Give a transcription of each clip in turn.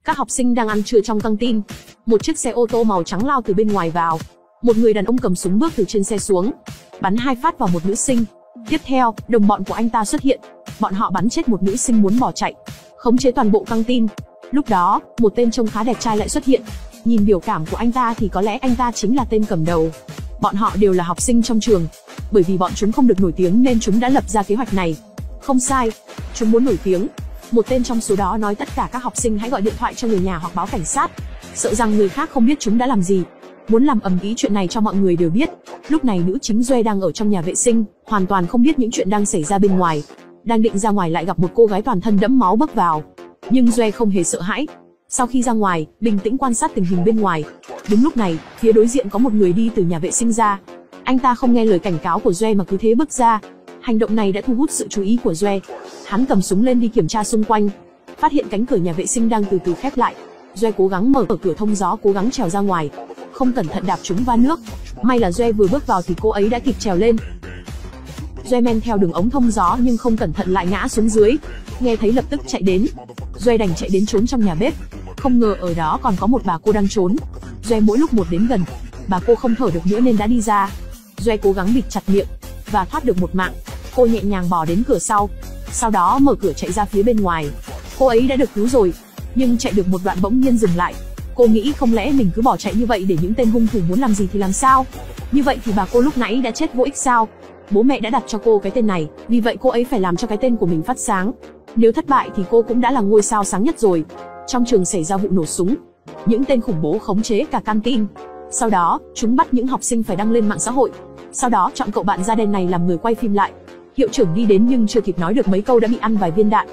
Các học sinh đang ăn trưa trong căng tin. Một chiếc xe ô tô màu trắng lao từ bên ngoài vào. Một người đàn ông cầm súng bước từ trên xe xuống, bắn 2 phát vào một nữ sinh. Tiếp theo, đồng bọn của anh ta xuất hiện. Bọn họ bắn chết một nữ sinh muốn bỏ chạy, khống chế toàn bộ căng tin. Lúc đó, một tên trông khá đẹp trai lại xuất hiện. Nhìn biểu cảm của anh ta thì có lẽ anh ta chính là tên cầm đầu. Bọn họ đều là học sinh trong trường. Bởi vì bọn chúng không được nổi tiếng nên chúng đã lập ra kế hoạch này. Không sai, chúng muốn nổi tiếng. Một tên trong số đó nói tất cả các học sinh hãy gọi điện thoại cho người nhà hoặc báo cảnh sát, sợ rằng người khác không biết chúng đã làm gì. Muốn làm ầm ĩ chuyện này cho mọi người đều biết. Lúc này nữ chính Duệ đang ở trong nhà vệ sinh, hoàn toàn không biết những chuyện đang xảy ra bên ngoài. Đang định ra ngoài lại gặp một cô gái toàn thân đẫm máu bước vào. Nhưng Duệ không hề sợ hãi. Sau khi ra ngoài, bình tĩnh quan sát tình hình bên ngoài. Đúng lúc này, phía đối diện có một người đi từ nhà vệ sinh ra. Anh ta không nghe lời cảnh cáo của Duệ mà cứ thế bước ra. Hành động này đã thu hút sự chú ý của Duệ. Hắn cầm súng lên đi kiểm tra xung quanh. Phát hiện cánh cửa nhà vệ sinh đang từ từ khép lại. Duệ cố gắng mở cửa thông gió, cố gắng trèo ra ngoài. Không cẩn thận đạp trúng va nước. May là Duệ vừa bước vào thì cô ấy đã kịp trèo lên. Duệ men theo đường ống thông gió nhưng không cẩn thận lại ngã xuống dưới. Nghe thấy lập tức chạy đến. Duệ đành chạy đến trốn trong nhà bếp. Không ngờ ở đó còn có một bà cô đang trốn. Duệ mỗi lúc một đến gần, bà cô không thở được nữa nên đã đi ra. Duệ cố gắng bịt chặt miệng và thoát được một mạng. Cô nhẹ nhàng bò đến cửa sau đó mở cửa chạy ra phía bên ngoài. Cô ấy đã được cứu rồi, nhưng chạy được một đoạn bỗng nhiên dừng lại. Cô nghĩ không lẽ mình cứ bỏ chạy như vậy để những tên hung thủ muốn làm gì thì làm sao? Như vậy thì bà cô lúc nãy đã chết vô ích sao? Bố mẹ đã đặt cho cô cái tên này, vì vậy cô ấy phải làm cho cái tên của mình phát sáng. Nếu thất bại thì cô cũng đã là ngôi sao sáng nhất rồi. Trong trường xảy ra vụ nổ súng. Những tên khủng bố khống chế cả căn tin. Sau đó, chúng bắt những học sinh phải đăng lên mạng xã hội. Sau đó chọn cậu bạn da đen này làm người quay phim lại. Hiệu trưởng đi đến nhưng chưa kịp nói được mấy câu đã bị ăn vài viên đạn.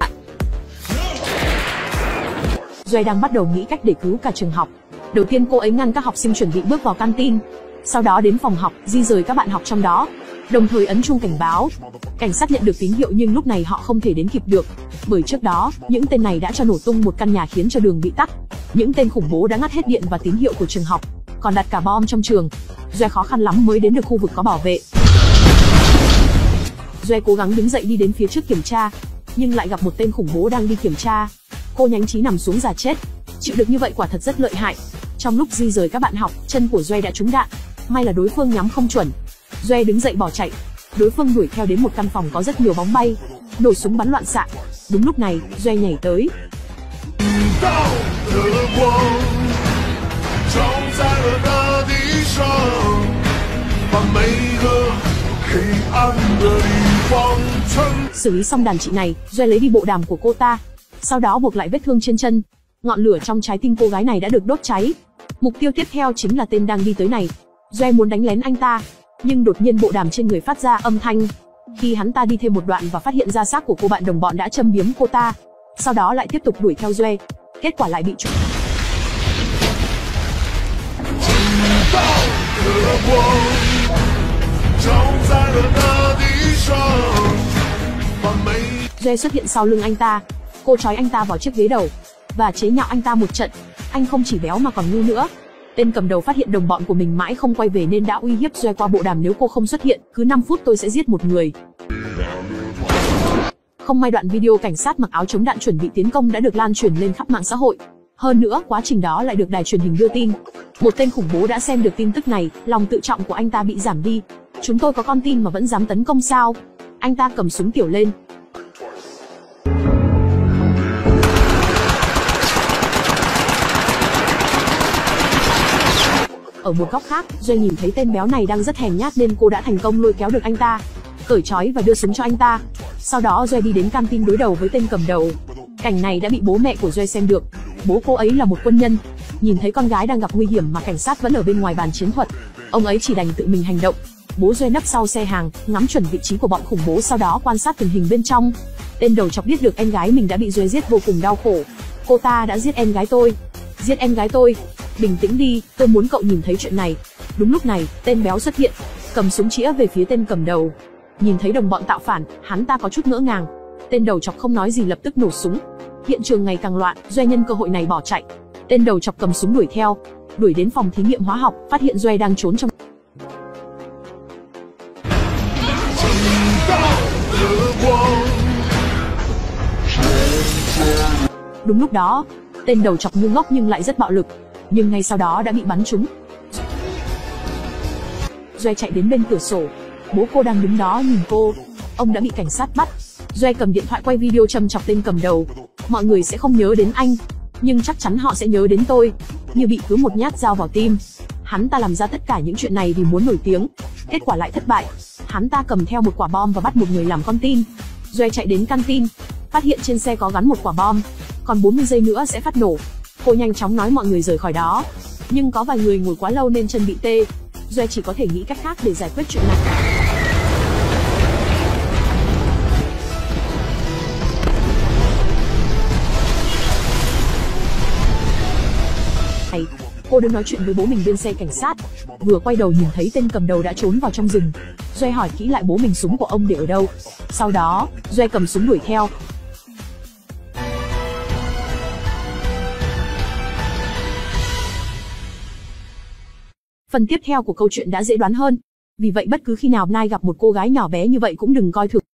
Duệ đang bắt đầu nghĩ cách để cứu cả trường học. Đầu tiên cô ấy ngăn các học sinh chuẩn bị bước vào căn tin. Sau đó đến phòng học, di rời các bạn học trong đó. Đồng thời ấn chuông cảnh báo. Cảnh sát nhận được tín hiệu nhưng lúc này họ không thể đến kịp được. Bởi trước đó, những tên này đã cho nổ tung một căn nhà khiến cho đường bị tắc. Những tên khủng bố đã ngắt hết điện và tín hiệu của trường học, còn đặt cả bom trong trường. Duệ khó khăn lắm mới đến được khu vực có bảo vệ. Duệ cố gắng đứng dậy đi đến phía trước kiểm tra, nhưng lại gặp một tên khủng bố đang đi kiểm tra. Cô nhanh trí nằm xuống giả chết. Chịu được như vậy quả thật rất lợi hại. Trong lúc di rời các bạn học, chân của Duệ đã trúng đạn. May là đối phương nhắm không chuẩn. Duệ đứng dậy bỏ chạy. Đối phương đuổi theo đến một căn phòng có rất nhiều bóng bay, nổ súng bắn loạn xạ. Đúng lúc này, Duệ nhảy tới. Xử lý xong đàn chị này, Duệ lấy đi bộ đàm của cô ta. Sau đó buộc lại vết thương trên chân. Ngọn lửa trong trái tim cô gái này đã được đốt cháy. Mục tiêu tiếp theo chính là tên đang đi tới này. Duệ muốn đánh lén anh ta, nhưng đột nhiên bộ đàm trên người phát ra âm thanh. Khi hắn ta đi thêm một đoạn và phát hiện ra xác của cô bạn đồng bọn đã châm biếm cô ta, sau đó lại tiếp tục đuổi theo Duệ. Kết quả lại bị trúng. Duệ xuất hiện sau lưng anh ta. Cô trói anh ta vào chiếc ghế đầu và chế nhạo anh ta một trận. Anh không chỉ béo mà còn ngu nữa. Tên cầm đầu phát hiện đồng bọn của mình mãi không quay về nên đã uy hiếp Duệ qua bộ đàm, nếu cô không xuất hiện, cứ 5 phút tôi sẽ giết một người. Không may đoạn video cảnh sát mặc áo chống đạn chuẩn bị tiến công đã được lan truyền lên khắp mạng xã hội. Hơn nữa, quá trình đó lại được đài truyền hình đưa tin. Một tên khủng bố đã xem được tin tức này, lòng tự trọng của anh ta bị giảm đi. Chúng tôi có con tin mà vẫn dám tấn công sao? Anh ta cầm súng tiểu lên. Ở một góc khác, Duệ nhìn thấy tên béo này đang rất hèn nhát nên cô đã thành công lôi kéo được anh ta, cởi trói và đưa súng cho anh ta. Sau đó Duệ đi đến căn tin đối đầu với tên cầm đầu. Cảnh này đã bị bố mẹ của Duệ xem được. Bố cô ấy là một quân nhân, nhìn thấy con gái đang gặp nguy hiểm mà cảnh sát vẫn ở bên ngoài bàn chiến thuật, ông ấy chỉ đành tự mình hành động. Bố Duệ nấp sau xe hàng, ngắm chuẩn vị trí của bọn khủng bố, sau đó quan sát tình hình bên trong. Tên đầu chọc biết được em gái mình đã bị Duệ giết vô cùng đau khổ. Cô ta đã giết em gái tôi. Giết em gái tôi. Bình tĩnh đi, tôi muốn cậu nhìn thấy chuyện này. Đúng lúc này, tên béo xuất hiện, cầm súng chĩa về phía tên cầm đầu. Nhìn thấy đồng bọn tạo phản, hắn ta có chút ngỡ ngàng. Tên đầu chọc không nói gì lập tức nổ súng. Hiện trường ngày càng loạn, Duệ nhân cơ hội này bỏ chạy. Tên đầu chọc cầm súng đuổi theo, đuổi đến phòng thí nghiệm hóa học, phát hiện Duệ đang trốn trong. Đúng lúc đó, Tên đầu chọc ngu ngốc nhưng lại rất bạo lực, nhưng ngay sau đó đã bị bắn trúng. Joe chạy đến bên cửa sổ, bố cô đang đứng đó nhìn cô. Ông đã bị cảnh sát bắt. Joe cầm điện thoại quay video châm chọc tên cầm đầu. Mọi người sẽ không nhớ đến anh, nhưng chắc chắn họ sẽ nhớ đến tôi. Như bị cứ một nhát dao vào tim. Hắn ta làm ra tất cả những chuyện này vì muốn nổi tiếng. Kết quả lại thất bại. Hắn ta cầm theo một quả bom và bắt một người làm con tin. Joe chạy đến căn tin, phát hiện trên xe có gắn một quả bom. Còn 40 giây nữa sẽ phát nổ. Cô nhanh chóng nói mọi người rời khỏi đó. Nhưng có vài người ngồi quá lâu nên chân bị tê. Joe chỉ có thể nghĩ cách khác để giải quyết chuyện này. Cô đứng nói chuyện với bố mình bên xe cảnh sát. Vừa quay đầu nhìn thấy tên cầm đầu đã trốn vào trong rừng. Joe hỏi kỹ lại bố mình súng của ông để ở đâu. Sau đó, Joe cầm súng đuổi theo. Phần tiếp theo của câu chuyện đã dễ đoán hơn. Vì vậy bất cứ khi nào Nai gặp một cô gái nhỏ bé như vậy cũng đừng coi thường.